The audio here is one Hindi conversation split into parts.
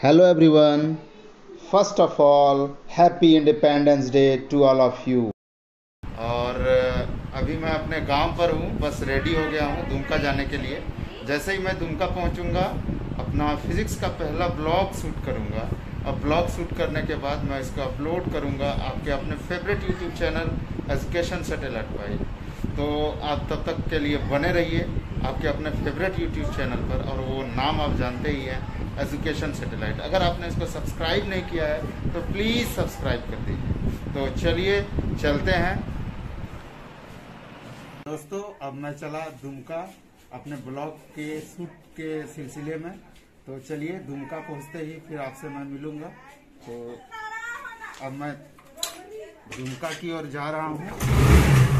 Hello everyone. First of all, happy Independence Day to all of you. और अभी मैं अपने गांव पर हूँ, बस रेडी हो गया हूँ दुमका जाने के लिए। जैसे ही मैं दुमका पहुँचूँगा अपना फिज़िक्स का पहला ब्लॉग शूट करूँगा और ब्लॉग शूट करने के बाद मैं इसको अपलोड करूँगा आपके अपने favourite YouTube channel education satellite भाई। तो आप तब तक के लिए बने रहिए आपके अपने फेवरेट यूट्यूब चैनल पर, और वो नाम आप जानते ही हैं, एजुकेशन सैटेलाइट। अगर आपने इसको सब्सक्राइब नहीं किया है तो प्लीज़ सब्सक्राइब कर दीजिए। तो चलिए चलते हैं दोस्तों। अब मैं चला दुमका अपने ब्लॉग के शूट के सिलसिले में। तो चलिए दुमका पहुंचते ही फिर आपसे मैं मिलूंगा। तो अब मैं दुमका की ओर जा रहा हूं।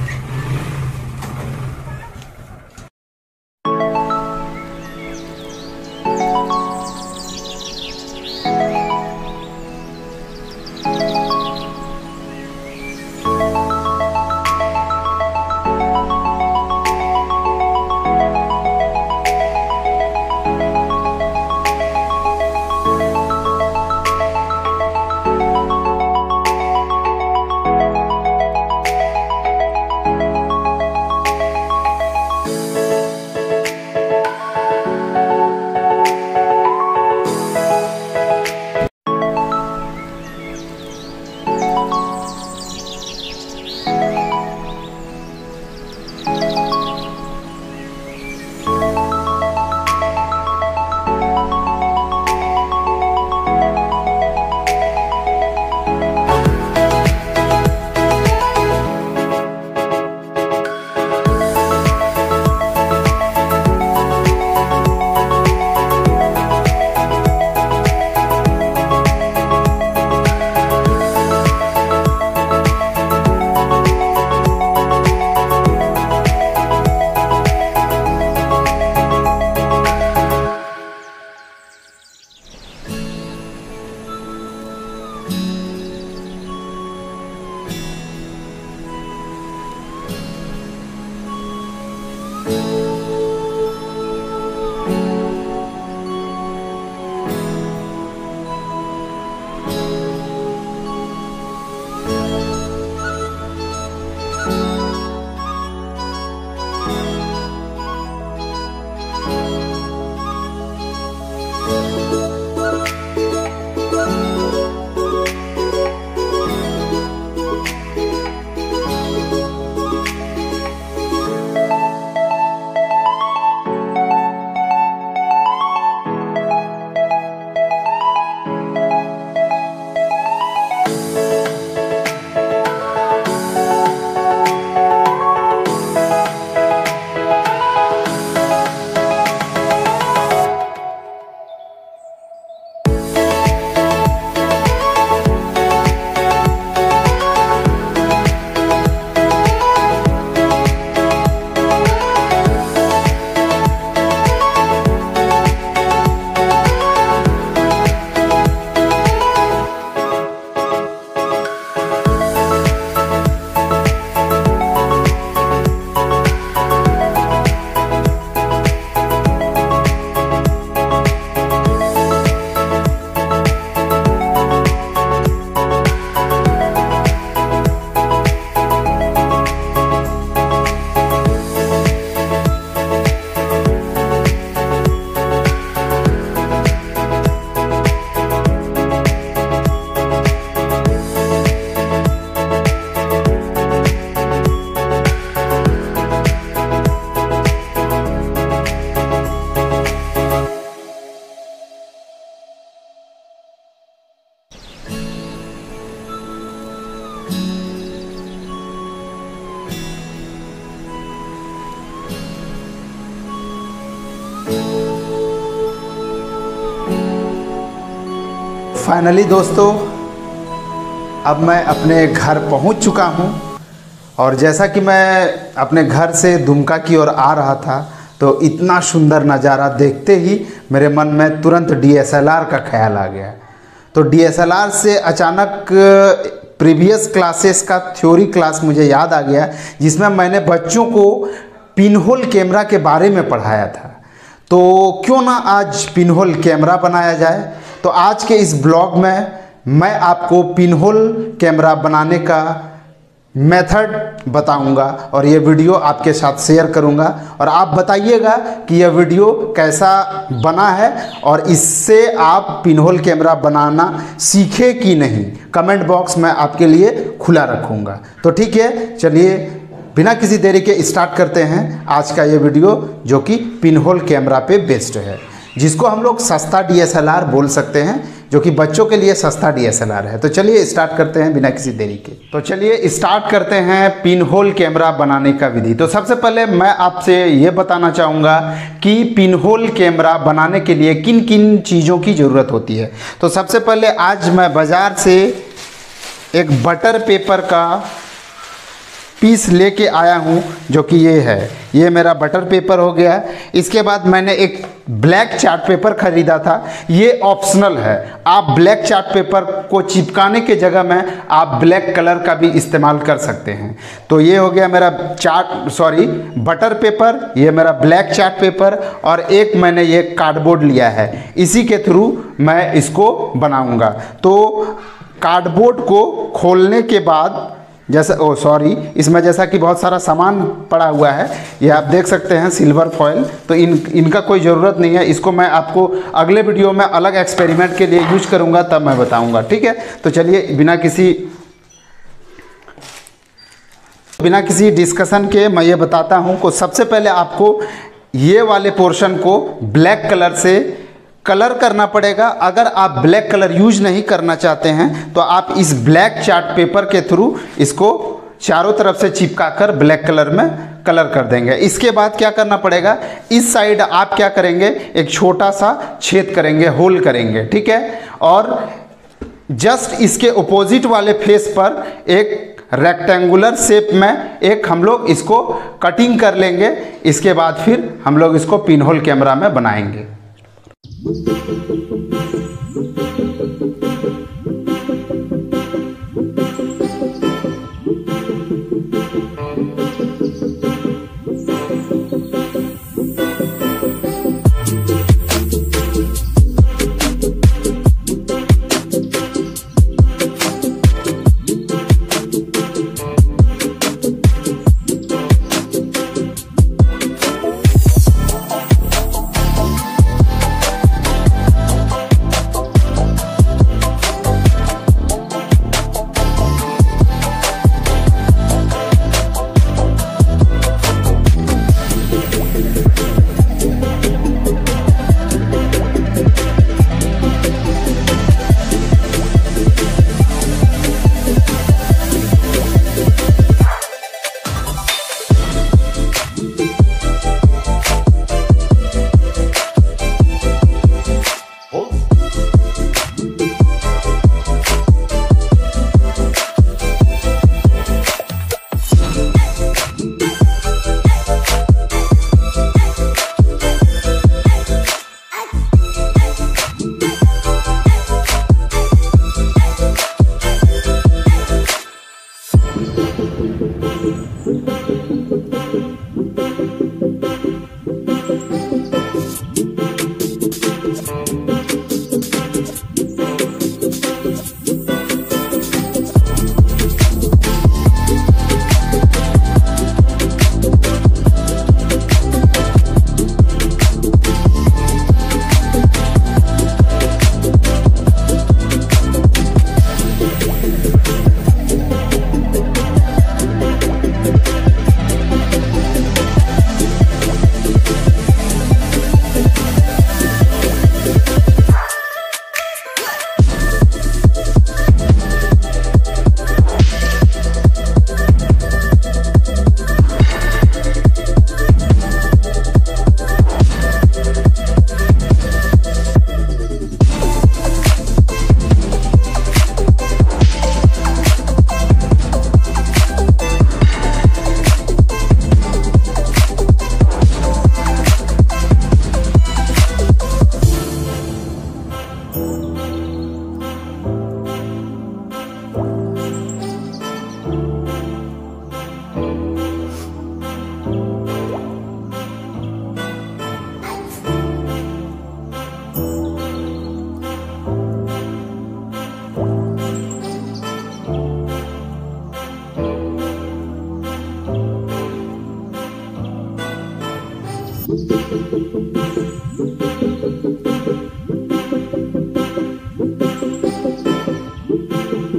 फाइनली दोस्तों अब मैं अपने घर पहुंच चुका हूं, और जैसा कि मैं अपने घर से दुमका की ओर आ रहा था तो इतना सुंदर नज़ारा देखते ही मेरे मन में तुरंत DSLR का ख्याल आ गया। तो DSLR से अचानक प्रीवियस क्लासेस का थ्योरी क्लास मुझे याद आ गया, जिसमें मैंने बच्चों को पिनहोल कैमरा के बारे में पढ़ाया था। तो क्यों ना आज पिनहोल कैमरा बनाया जाए। तो आज के इस ब्लॉग में मैं आपको पिनहोल कैमरा बनाने का मेथड बताऊंगा और ये वीडियो आपके साथ शेयर करूंगा और आप बताइएगा कि यह वीडियो कैसा बना है और इससे आप पिनहोल कैमरा बनाना सीखे कि नहीं। कमेंट बॉक्स में आपके लिए खुला रखूंगा। तो ठीक है, चलिए बिना किसी देरी के स्टार्ट करते हैं आज का ये वीडियो, जो कि पिनहोल कैमरा पे बेस्ड है, जिसको हम लोग सस्ता DSLR बोल सकते हैं, जो कि बच्चों के लिए सस्ता DSLR है। तो चलिए स्टार्ट करते हैं बिना किसी देरी के। तो चलिए स्टार्ट करते हैं पिनहोल कैमरा बनाने का विधि। तो सबसे पहले मैं आपसे ये बताना चाहूँगा कि पिनहोल कैमरा बनाने के लिए किन किन चीज़ों की ज़रूरत होती है। तो सबसे पहले आज मैं बाज़ार से एक बटर पेपर का पीस लेके आया हूँ, जो कि ये है, ये मेरा बटर पेपर हो गया। इसके बाद मैंने एक ब्लैक चार्ट पेपर ख़रीदा था, ये ऑप्शनल है। आप ब्लैक चार्ट पेपर को चिपकाने के जगह में आप ब्लैक कलर का भी इस्तेमाल कर सकते हैं। तो ये हो गया मेरा बटर पेपर, ये मेरा ब्लैक चार्ट पेपर, और एक मैंने ये कार्डबोर्ड लिया है, इसी के थ्रू मैं इसको बनाऊँगा। तो कार्डबोर्ड को खोलने के बाद इसमें जैसा कि बहुत सारा सामान पड़ा हुआ है, ये आप देख सकते हैं, सिल्वर फॉयल। तो इनका कोई ज़रूरत नहीं है, इसको मैं आपको अगले वीडियो में अलग एक्सपेरिमेंट के लिए यूज करूंगा, तब मैं बताऊंगा। ठीक है, तो चलिए बिना किसी डिस्कशन के मैं ये बताता हूँ को सबसे पहले आपको ये वाले पोर्शन को ब्लैक कलर से कलर करना पड़ेगा। अगर आप ब्लैक कलर यूज नहीं करना चाहते हैं तो आप इस ब्लैक चार्ट पेपर के थ्रू इसको चारों तरफ से चिपका कर ब्लैक कलर में कलर कर देंगे। इसके बाद क्या करना पड़ेगा, इस साइड आप क्या करेंगे, एक छोटा सा छेद करेंगे, होल करेंगे। ठीक है, और जस्ट इसके ऑपोजिट वाले फेस पर एक रेक्टेंगुलर शेप में एक हम लोग इसको कटिंग कर लेंगे। इसके बाद फिर हम लोग इसको पिनहोल कैमरा में बनाएंगे।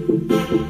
हैं।